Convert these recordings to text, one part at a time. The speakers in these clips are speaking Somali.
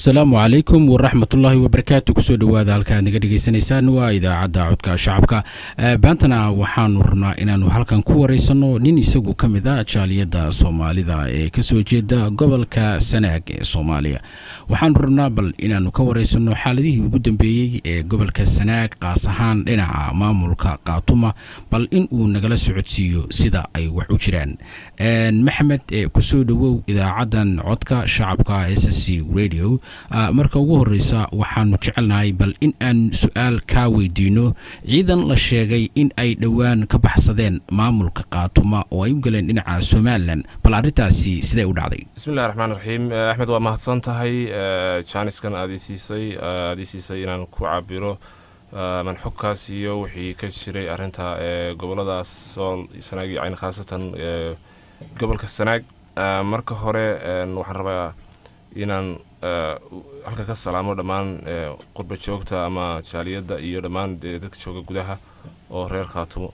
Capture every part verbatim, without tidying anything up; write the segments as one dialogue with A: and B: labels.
A: السلام عليكم ورحمة الله وبركاته كسو دوادا halka naga dhageysanaysaan waa idaacada codka shacabka baantana waxaan rabnaa inaanu halkan ku wareysano nin isagu kamid ah jaaliyada Soomaalida ee ka soo jeeda gobolka Sanaag ee Soomaaliya waxaan rabnaa bal inaanu ka wareysano xaaladihii ugu dambeeyay ee gobolka Sanaag qaas ahaan dhinaca maamulka Qaatuma bal in uu nagala socodsiiyo sida ay wax u jiraan een Maxamed ee ku soo dhawow idaacadan codka shacabka S S C Radio marka ugu horeysa waxaanu jecelnahay bal in aan su'aal ka weydiino ciidan la sheegay in ay dhawaan ka baxsadeen maamulka Qaatuma oo ay u galeen dhinaca Soomaaliland bal arintaasi sidee u dhacday
B: bismillaahir rahmaanir rahiim Axmed waa mahadsan tahay jaaniskan aadisiisay aadisiisay inaan ku cabiro man xogkaas iyo wixii ka jiray arinta ee goboladaas Sool Sanaag iyo khaasatan gobolka Sanaag marka hore waxaan rabaa inaan halka ka salaamo dhamaan qurba joogta ama jaaliyada iyo dhamaan dadka jooga gudaha oo reer Qaatumo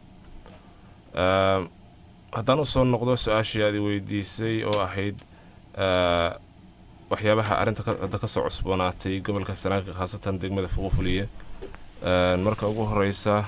B: haddaan u soo noqdo su'aashii aad weydiisay oo ahayd waxyaabaha arinta ka soo cusboonaatay gobolka Sanaag khaasatan degmada Fuqufuliye marka ugu horeysa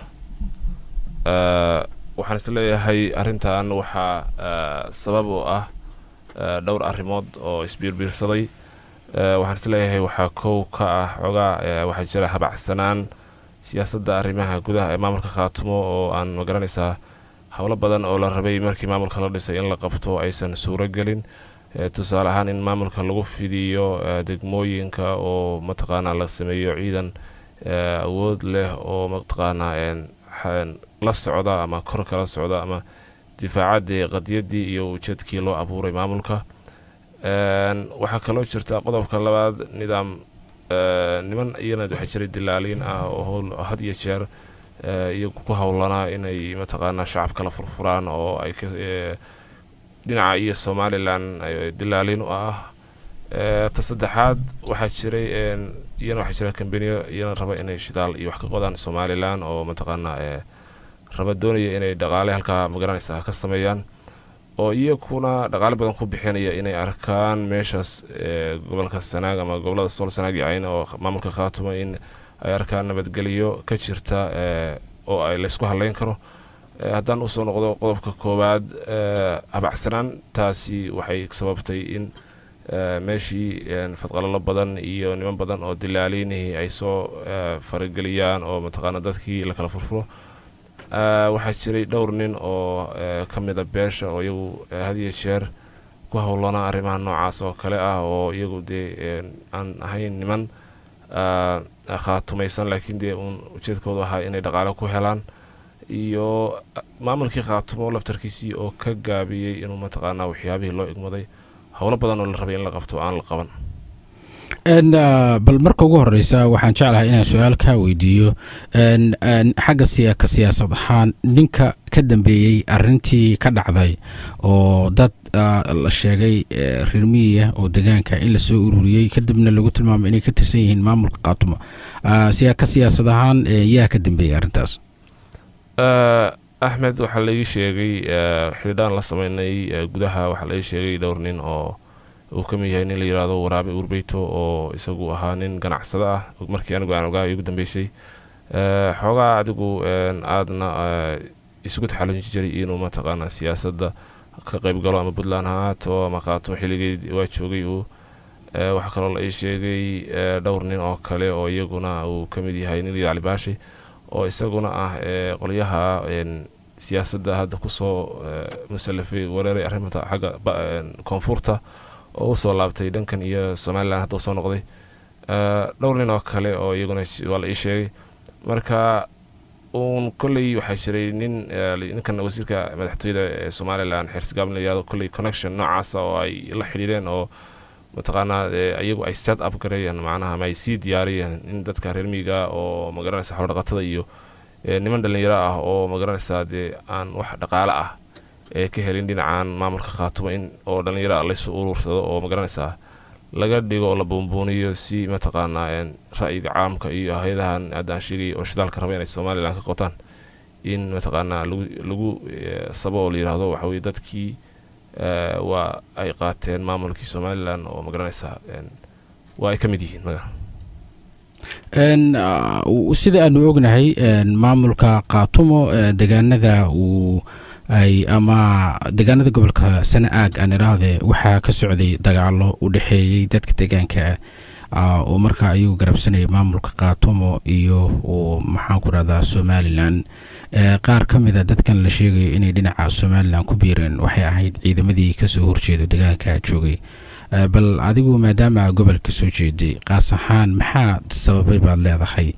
B: waxaan isleeyahay arintan waxa sabab u ah dhowr arrimood oo isbiirbiirsaday waxaan isleeyahay waxa koow ka ah xogaa waxa jira habacsanaan siyaasadda arrimaha gudaha ee maamulka Qaatumo oo aan magaranaysaa hawlo badan oo la rabay markii maamulka la dhisay in la qabto aysan suuro gelin tusaale ahaan in maamulka lagu fidiyo degmooyinka oo mataqaana la sameeyo ciidan awood leh oo mataqaana la socda ama kor kala socda ama difaacadii qadiyadii iyo ujeedkii loo abuuray maamulka een waxa kale oo jirta qodobka labaad nidaam niman iyana waxa jiray dilaaliin ah oo had iyo jeer iyo ku hawlana inay mataqaana shacabka la furfuraan oo ay dhinaca iyo Soomaaliland ay dilaaliin u ah ta saddexaad waxa jiray iyana waxa jira kambaniyo iyana raba inay shidaal iyo wax ka qodaan Soomaaliland oo mataqaana raba doonaya inay dhaqaale halka magaranaysa ka sameeyaan oo iyakuna dhaqaale badan ku bixinaya inay arkaan meeshaas gobolka Sanaag ama gobolada Sool Sanaag iyo oo maamulka Qaatuma in ay arkaan nabadgeliyo ka jirta oo ay la isku haleyn karo haddaan u soo noqdo qodobka koowaad habacsanaan taasi waxay sababtay in meeshii fadqalalo badan iyo niman badan oo dilaaliinihii ay soo farageliyaan oo mataqaana dadkii la kala furfuro waxa jiray dhowr nin oo kamida beesha oo iyagu had iyo jeer ku hawlana arrimaha noocaas oo kale ah oo iyagu de aan ahayn niman Qaatumaysan laakiin de ujeedkoodu ahaa inay dhaqaale ku helaan iyo maamulkii Qaatumo laftarkiisii oo ka gaabiyay inuu mataqaana waxyaabihii loo igmaday hawlo badan oo la rabay in la qabto aan la qaban
A: ان bal marka ugu horeysa waxaan jeclahay inaan su'aal ka weydiiyo in xagga siyaasada siyaasad ahaan ninka ka dambeeyay arintii ka dhacday oo dad la sheegay reermiya oo deegaanka in la soo ururiyay kadibna lagu tilmaamay inay ka tirsan yihiin maamulka Qaatuma siyaasada siyaasad ahaan yaa ka dambeeyay arintaas
B: Axmed waxa la ii sheegay xidhaan la sameeyay gudaha waxa la ii sheegay dhowr nin oo uu ka mid yahay nin la yiraahdo Waraabe Urbeyto oo isagu ahaa nin ganacsada ah markii anigu aan ogaa ugu dambeysay ee xogaa adigu aadna isugu taxalin jiray inuu mataqaana siyaasadda ka qayb galo ama Puntland haato ama Qaatuma xilligeedii waa joogay uu waxa kale oo la ii sheegay dhowr nin oo kale oo iyaguna uu ka mid yahay nin Ali Baashi oo isaguna ah qoliyaha siyaasadda hadda ku soo musallafay wareeray arrimaha xagga koonfurta oo soo laabtay dhankan iyo Soomaaliland hadda soo noqday dhowr nin oo kale oo iyaguna waa la ii sheegay marka uun kulli waxa jiray nin ninkan wasiirka madaxtooyada ee Soomaaliland xirsigaab la yiraahdo kulli connection noocaas oo ay la xiriireen oo mataqaana iyagu ay set up gareeyaan macnaha ma ay sii diyaariyeen in dadka reer miyiga oo magaranaysa xoolo dhaqatada iyo niman dhalinyaro ah oo magaranaysa aan wax dhaqaale ah ee ka helin dhinacaan maamulka Qaatuma in oo dhalinyaro la soo urursado oo magaranaysa laga dhigo la boonbooniyo si mataqaana ra'yiga caamka iyo hay'adahan aadaan sheegay oo shidaalka rabay inay Soomaaliland ka qotaan in mataqaana lagu sabab la yiraahdo waxa weey dadkii waa ay qaateen maamulkii Soomaaliland oo magaranaysa waa ay ka mid yihiin maga
A: sida aanu ognahay maamulka qaatumo deegaanada uu ay ama deegaanada gobolka Sanaag aan iraahde waxaa ka socday dagaalo u dhaxeeyay dadka deegaanka oo markaa ayuu garabsanayay maamulka qaatumo iyo oo maxaan ku radaa Somaliland qaar ka mid ah dadkan la sheegay inay dhinaca Somaliland ku biireen waxay ahayd ciidamadii ka soo horjeeday deegaanka joogay bal adigu maadaama gobolka soo jeeday qaas ahaan maxaa sababay baad leedahay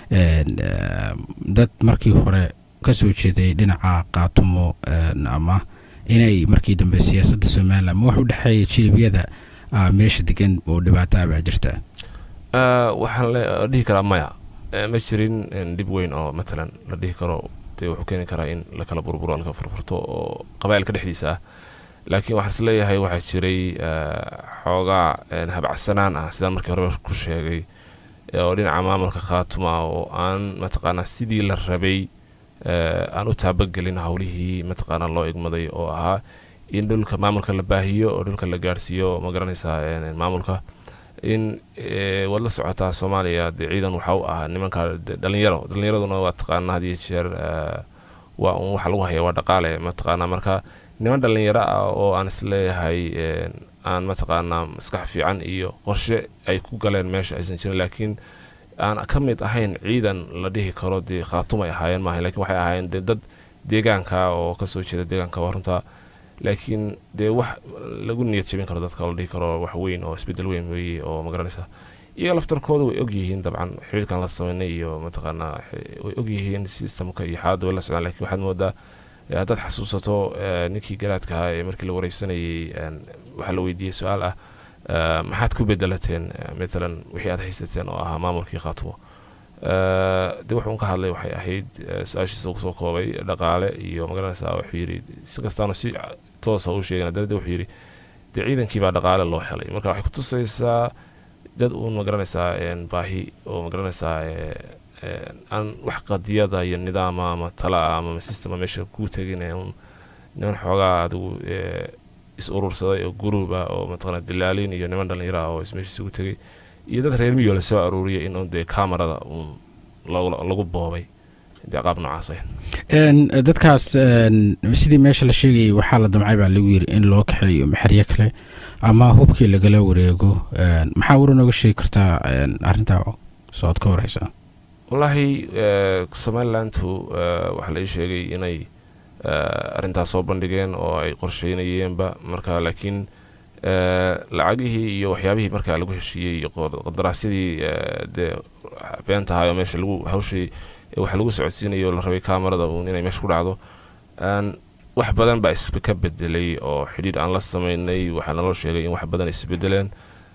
A: dad markii hore ka soo jeeday dhinaca qaatumo ama inay markii dambe siyaasadda Somaliland wax u dhaxeeyay jilbiyada meesha degan oo dhibaato ah jirta
B: waxaan la dhihi karaa maya ma jirin dib weyn oo mesela la dhihi karo de wuxuu keeni karaa in la kala burburo la furfurto oo qabaa'ilka dhexdiisa ah laakiin waxaan isleeyahay waxaa jiray xoogaa habacsanaan ah sidaan markii hore ku sheegay oo dhinaca maamulka qaatumo oo aan mataqaanaa sidii la rabay aan u taabagelin hawlihii mataqaanaa loo igmaday oo ahaa in dhulka maamulka la baahiyo oo dhulka la gaarsiiyo ma garanaysaa maamulka in wad la socotaa Soomaaliya de ciidan waxa uu ahaa nimanka dhalinyaro dhalinyaraduna waa taqaanaa hadii jeer waa un waxa lagu hayaa waa dhaqaale mataqaanaa marka niman dhalinyaro ah oo aan isleeyahay aan mataqaanaa maskax fiican iyo qorshe ay ku galeen meesha aysan jirin laakiin aan ka mid ahayn ciidan la dhihi karo de qaatumo ay ahaayeen maahan laakiin waxay ahaayeen dad deegaanka oo ka soo jeeda deegaanka warunta laakiin de wax lagu niyad jabin karo dadka la dhihi karo wax weyn oo isbedel weyn weeye oo ma garanaysaa iyaga laftarkooda way og yihiin dabcan xiriirkan la sameynay iyo mataqaanaa way og yihiin systemka iyo xaaladda way la socdaan laakiin waxaad moodaa haddaad xasuusato ninkii garaadka ahaa ee markii la wareysanayay waxaa la weydiiyey su-aal ah maxaad ku bedelateen matalan wixii aad haysateen oo ahaa maamulkii qaatumo de wuxuu ka hadlay waxay ahayd su-aashiisa uu soo koobay dhaqaale iyo ma garanaysaa wuxuu yidhi si kastaana si toosa u sheegana dadda wuxuu yidhi de ciidankii baa dhaqaale loo helay marka waxay ku tusaysaa dad uun ma garanaysaa baahi oo ma garanaysaa aan wax qadiyada iyo nidaama ama tala ama sistema meesha ku teginaya un niman xoogaa adigu is urursaday oo guruuba oo mataqaanaa dilaalin iyo niman dhalinyaro ah oo ismeesha isugu tegay iyo dad reer miyo la soo aruuriyay in de kamarada un lagu boobay de qaab noocaas ah
A: dadkaas sidii meesha la sheegay waxaa la damcay baa lagu yiri in loo kaxeeyo maxariyo kale ama hubkii lagala wareego maxaa waran uga sheegi kartaa arrinta soo ka waraysa
B: wallahi Somaliland waxa la sheegay inay arrintaas soo bandhigeen oo ay qorsheynayeenba marka laakiin lacagihii iyo waxyaabihii markaa lagu heshiiyey iyo qadaraasyadii de beenta ahaa oo meesha lagu hawshii waxa lagu socodsiinayo la rabay kamarada uun inay meesha ku dhacdo wax badan baa isba ka bedelay oo xidhiidh aan la sameynay waxaa naloo sheegay in wax badan isbedeleen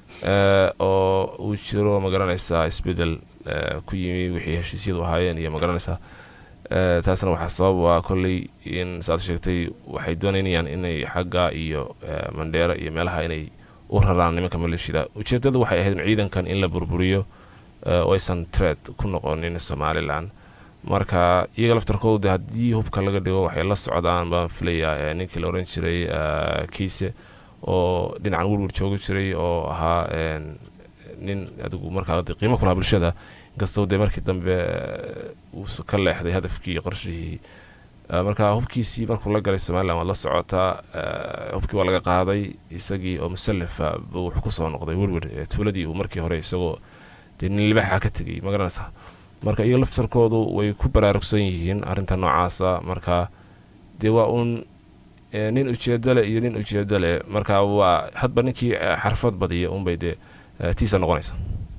B: oo uu jiro ma garanaysaa isbedel ku yimi wixii heshiisyadu ahaayeen iyo ma garanaysaa taasna waxaa sabab waa kolley in saad sheegtay waxay doonayaan inay xagga iyo Mandheera iyo meelaha inay u raraan nimanka maleeshiyada ujeedadu waxay ahayd ciidankan in la burburiyo oo aysan threat ku noqonin Somaliland marka iyaga laftarkooda haddii hubka laga dhigo waxay la socdaan baan filayaa ninkii la oran jiray kiise oo dhinacan wurwur jooga jiray oo ahaa nin adigu markaa qiimo ku lahaa bulshada inkastoo de markii dambe uu ka leexday hadafkii qorshihii marka hubkiisii markuu la galay Somaliland waa la socotaa hubkii waa laga qaaday isagii oo musallafa wuxuu ku soo noqday wurwur tuuladii uu markii hore isagoo de nin libaxa ka tagay ma garanaysaa marka iyaga laftarkoodu way ku baraarugsan yihiin arrinta noocaasa marka de waa un nin ujeedale iyo nin ujeedale marka waa hadba ninkii xarfad badiya un bay de tiisa noqonaysa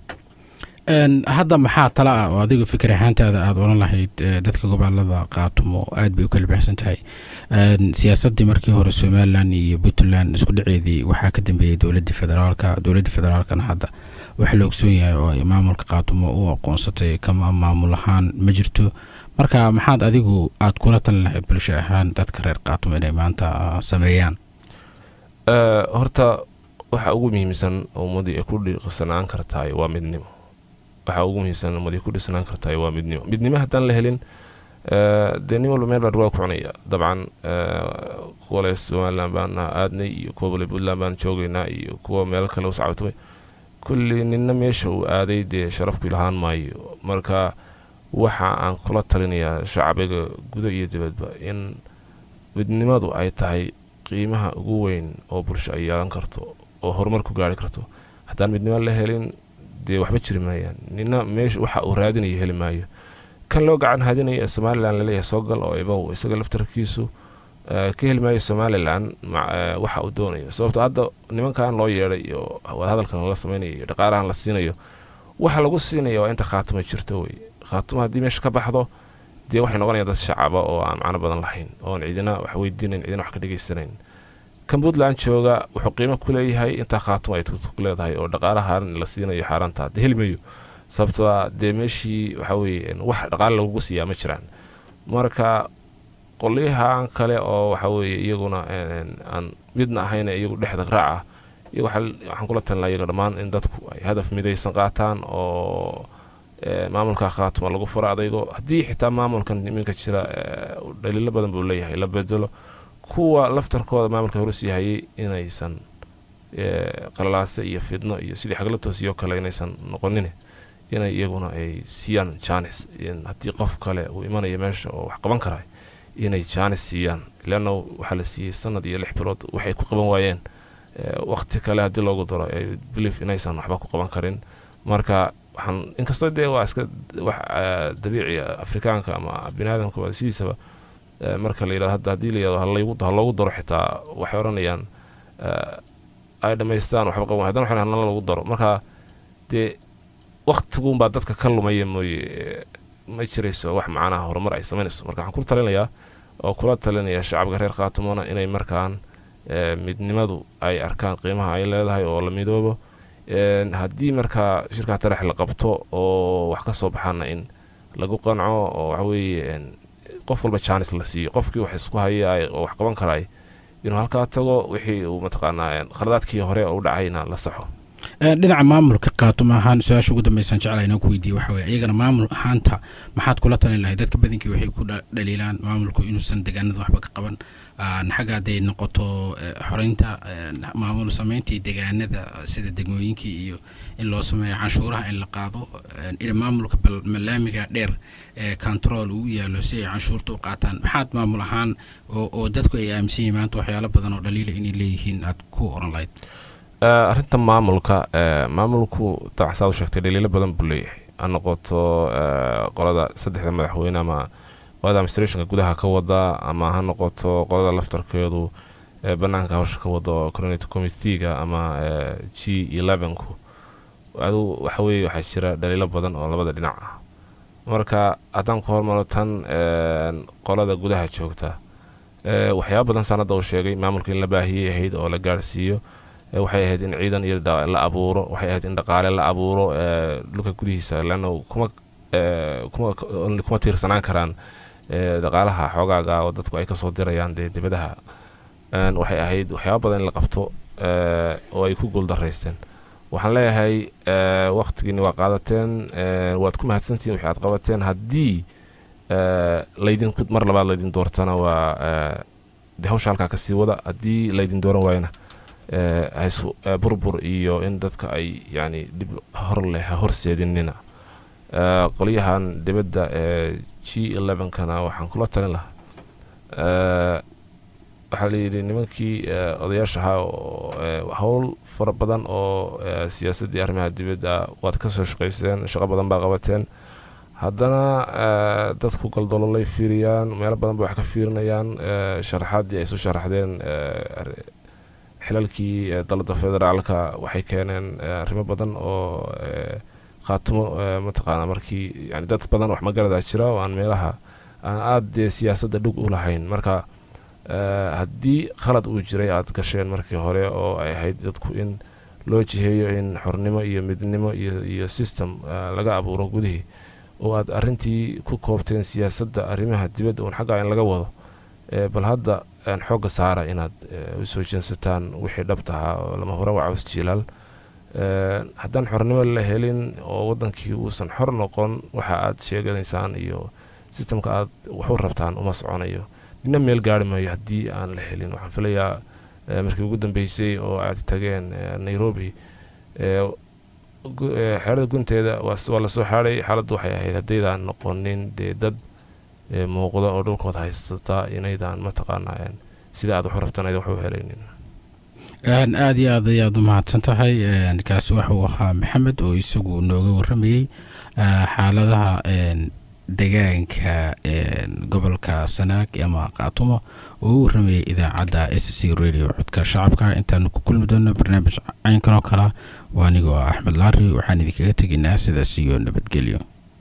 A: hadda maxaa tala ah oo adiga fikir ahaantaada aad oran lahayd dadka gobolada qaatumo aad bay u kala baxsan tahay siyaasadii markii hore Somaliland iyo Puntland isku dhaceedii waxaa ka dambeeyay dawladda federaalka dawladda federaalkana hadda waxa la ogsoon yahay oo maamulka qaatumo uu aqoonsatay kama maamul ahaan ma jirto marka maxaad adigu aad kula talin lahayd bulsho ahaan dadka reer qaatumo inay maanta sameeyaan
B: horta waxa ugu muhiimsan oo ummadii ay ku dhiqsanaan kartaa waa midnimo waxa ugu muhiimsan ummadii ku dhisanaan kartaa waa midnimo midnimo haddaan la helin de nin walba meel baa ruwa ku cunaya dabcan kuwa Somaliland baan aadnay iyo kuwa Puntland baan joogaynaa iyo kuwa meel kale u socotay kulli ninna meesha uu aaday dee sharaf ku lahaan maayo marka waxa aan kula talinayaa shacbiga gudo iyo dibadba in midnimadu ay tahay qiimaha ugu weyn oo bulsho ay yeelan karto oo horumar ku gaari karto haddaan midnimo la helin dee waxba jiri maayaan ninna meesha waxa uu raadinayo heli maayo kan loo gacan hadinaya Somaliland la leeyahay soo gal oo ibow isaga laftarkiisu ka heli maayo Somaliland waxa uu doonayo sababtoo hadda nimankan loo yeeray iyo wada hadalkan la sameeyay dhaqaalahan la siinayo waxa lagu siinayo inta khaatimo jirto way khaatimo hadii meesha ka baxdo dee waxay noqonayaan dad shacab oo aan macna badan lahayn oo ciidina wax weydiinayn ciidina wax ka dhageysanayn kan Puntland jooga wuxuu qiimo ku leeyahay inta khaatimo ay ku leedahay oo dhaqaalahan la siinayo xaaranta heli maayo sababtoo dee meeshii waxa weeye wax dhaqaale lagu siiyaa ma jiraan marka qoliyahan kale oo waxa weeye iyaguna aan midna ahayn iyagu dhexda raaca iyo waxaan kula talinayaa iyaga dhamaan in dadku ay hadaf midaysan qaataan oo maamulka khaatimo lagu furo adaygo haddii xitaa maamulkan iminka jira dhaliilo badan buu leeyahay la bedelo kuwa laftarkooda maamulka Ruusiya hayay inaysan qalalaase iyo fidno iyo sidii xagla toosiyo kale inaysan noqonin inay iyaguna ay siiyaan chance in haddii qof kale uu imanayo meesha oo wax qaban karay inay chance siiyaan ilaano waxa la siiyay sanad iyo lix bilood waxay ku qaban waayeen waqti kale hadii loogu daro ay believe inaysan waxba ku qaban karin marka waxaan inkastoo dee waa iska wax dabiici Afrikaanka ama bini'aadamka waa sidiisaba marka la yiraahdo hadii la yiraahdo hal loogu daro xitaa waxay oranayaan ay dhameystaan waxba qaban haddana waxa la lagu daro marka dee waqtigu baa dadka ka lumaya mooyee ma jirayso wax macnaha horumar ay sameynayso marka waxaan ku talinayaa oo kula talinayaa shacabka reer Khaatumona inay markaan midnimadu ay arkaan qiimaha ay leedahay oo la midoobo haddii marka shirka tarax la qabto oo wax ka soo baxana in lagu qanco oo waxa weeye qof walba chance la siiyo qofkii wax isku hayay oo wax qaban karay inuu halka tago wixii uu mataqaanaa khaladaadkii hore u dhacayna la saxo
A: dhinaca maamulka Khaatumo ahaan su'aasha ugu dambaysan jecel inaan ku weydiiyo waxa weeye iyagana maamul ahaanta maxaad kula talin lahayd dadka badankii waxay ku dhaliilaan maamulku inuusan deegaanada waxba ka qaban naxaga haday noqoto xoreynta maamul sameynta deegaanada sida degmooyinkii iyo in loo sameeyo canshuuraha in la qaado in maamulka malaamiga dheer control uu yaalo si ay canshuurta u qaataan maxaad maamul ahaan oo dadku ay aaminsan yihiin maanta waxyaalo badan oo dhaliil inay leeyihiin aad ku oran lahayd
B: arinta maamulka maamulku taxsaad sheegtay dhaliilo badan buu leeyahay aan noqoto qolada saddexda madaxweyne ama qolada administrationka gudaha ka wada ama ha noqoto qolada laftarkeedu banaanka hawsha ka wada coordinating committee-ga ama G eleven ku adu waxa weeye waxa jira dhaliilo badan oo labada dhinac ah marka adan ku hormaro tan qolada gudaha joogta waxyaabo badan sanad uu sheegay maamulka in la baahiyay ahayd oo la gaarsiiyo waxay ahayd in ciidan iyo la abuuro waxay ahayd in dhaqaale la abuuro dhulka gudihiisa laano kuma kuma kuma tiirsanaan karaan dhaqaalaha xogaaga oo dadku ay ka soo dirayaan dibadaha waxay ahayd waxyaabo badan in la qabto oo ay ku guul dareysteen waxaan leeyahay waqtigiina waa qaadateen waad ku mahadsantiin wixii aad qabateen haddii laydin mar labaad laydin doortana waa hawsha halkaa ka sii wada haddii laydin dooran waayna haysu burbur iyo in dadka ay yani dib hor leh horseedinina qoliyahan dibadda G eleven kana waxaan kula talin lahaa waxa la yiri nimankii odayaasha hawl fara badan oo siyaasadda arrimaha dibadda waad ka soo shaqeyseen shaqo badan baa qabateen haddana dadku galdololay fiiriyaan meel badan bay wax ka fiirinayaan sharaxaadii ay soo sharaxdeen xilalkii dalada federaalka waxay keeneen arrimo badan oo Khaatumo mataqaana markii yani dad badan wax magarada jira oo aan meelaha aan aad siyaasadda dhug u lahayn marka haddii khalad uu jiray aad gasheen markii hore oo ay ahayd dadku in loo jiheeyo in xornimo iyo midnimo iyo iyo system laga abuuro gudihii oo aad arintii ku koobteen siyaasadda arrimaha dibadda oo xagga in laga wado bal hadda aan xooga saara inaad u soo jeensataan wixii dhabta ah lama hore waa caws jiilal haddaan xornimo la helin oo wadankii uusan xor noqon waxa aad sheeganaysaan iyo systemka aad wax u rabtaan uma soconayo dina meel gaari maayo haddii aan la helin waxaan filayaa markii ugu dambeysay oo aad tageen Nairobi xeerada gunteeda waa lasoo xaaday xaaladdu waxay ahayd haddaydaan noqonin dee dad muuqda oo dhulkooda haysata inaydaan mataqaanaa sida aad waxu rabtan aydan wax u helaynin
A: aad iyo aad ayaad u mahadsan tahay kaasi waxuu ahaa maxamed oo isagu nooga warramayey xaaladaha degaanka gobolka sanaag ama qaatumo oo u warramayay idaacadda s c radio codka shacabka intaanu ku kulmi doono barnaamij caynkan oo kala waa anigoo axmed laari waxaan idinkaga tegaynaa sidaas iyo nabadgelyo.